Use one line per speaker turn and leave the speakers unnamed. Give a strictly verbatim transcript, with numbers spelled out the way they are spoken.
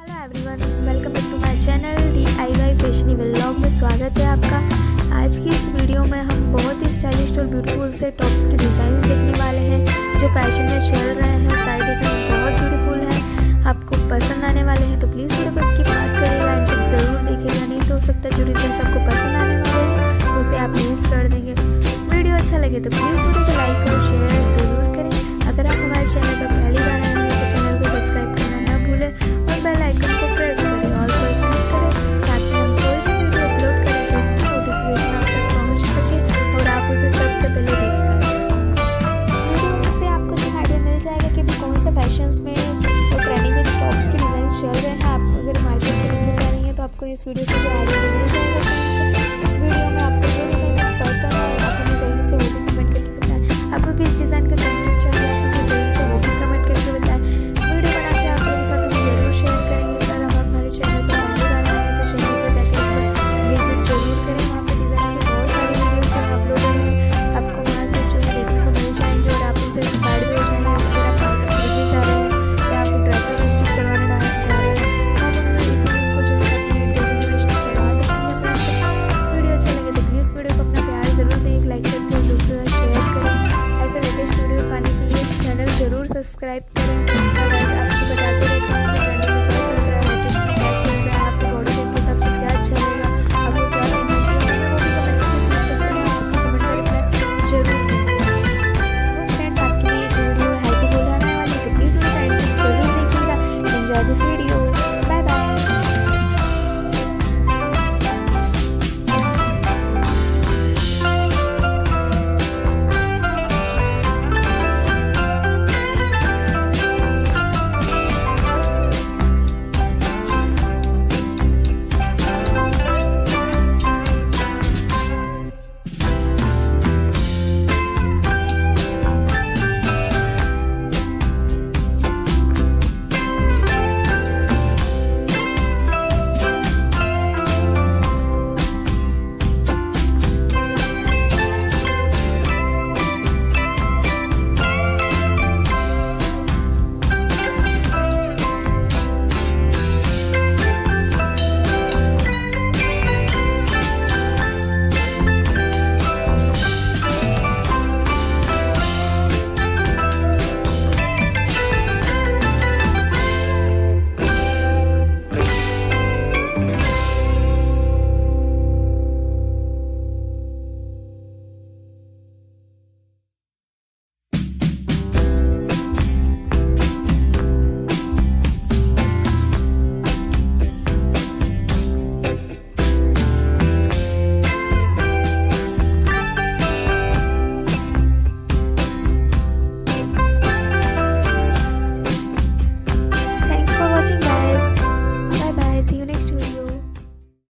Hello everyone, welcome back to my channel D I Y fashionable vlog में स्वागत है आपका। आज की इस वीडियो में हम बहुत ही स्टाइलिश और ब्यूटीफुल से टॉप्स के डिज़ाइन देखने वाले हैं जो फैशन में चल रहे हैं। सारे डिज़ाइन बहुत ब्यूटीफुल हैं, आपको पसंद आने वाले हैं, तो प्लीज़ वीडियो को स्किप मत करिएगा, एंड तक ज़रूर देखिएगा। नहीं तो हो सकता है जो डिज़ाइन आपको पसंद आने वाले हैं उसे आप मिस कर देंगे। वीडियो अच्छा लगे तो प्लीज़ वीडियो को लाइक और शेयर ज़रूर करें। अगर आप हमारे चैनल पर पहली बार आए हैं तो चैनल को सब्सक्राइब करना ना भूलें और बेल आइकन को प्रेस करें, ऑल पर क्लिक करें ताकि हम कोई भी वीडियो अपलोड करें तो उसकी नोटिफिकेशन आप तक पहुंच सके और आप उसे सबसे पहले देख पाएं। वीडियो से आपको एक आइडिया मिल जाएगा कि कौन से फैशंस में और ट्रेंडिंग में टॉप्स के डिज़ाइन चल रहे हैं। आप अगर मार्केट खरीदने जा रही हैं तो आपको इस वीडियो से जो आइडिया मिल जाएगा। वीडियो में आपको जो डिज़ाइन पसंद आए आप हमें जल्दी से वो भी कमेंट करके बताएं। आपको किस डिज़ाइन का कंटेंट चाहिए आप हमें जल्दी से वो भी कमेंट करके बताएं। वीडियो बना के आप लोगों के साथ हमें जरूर शेयर करेंगे। अगर हम हमारे चैनल पर पहले बार आए हैं तो चैनल पर जाकर विजिट जरूर करें। वहाँ पर डिज़ाइन के बहुत सारे वीडियो जो अपलोडेड हैं आपको वहाँ से जो है देखने को मिल जाएंगे और आप उनसे इंस्पायर्ड भी हो जाएंगे। अगर आप पार्टी खरीदने जा रहे हैं या आप ड्रेस स्टिच करवाने जा रहे हैं तो आप अपने इसी लिंक को जो है अपने ड्रेस स्टिच करवा सकते हैं। वीडियो अच्छा लगे तो प्लीज़ वीडियो को अपना प्यार ज़रूर दें, एक लाइक करके और दूसरों के साथ शेयर करें। ऐसे लेटेस्ट वीडियो पाने के लिए चैनल जरूर सब्सक्राइब करें। आपको बताते रहते हैं कि ट्रेंडिंग में क्या चल रहा है, लेटेस्ट में क्या चल रहा है, आपके बॉडी शेप के हिसाब से क्या अच्छा रहेगा, आपको क्या करना चाहिए, वो भी कमेंट करके पूछ सकते हैं। आपको कमेंट का रिप्लाई जरूर देंगे। तो फ्रेंड्स, आपके लिए जो वीडियो हेल्पफुल रहने वाली है तो प्लीज़ वीडियो को एंड तक जरूर देखिएगा। Enjoy this video.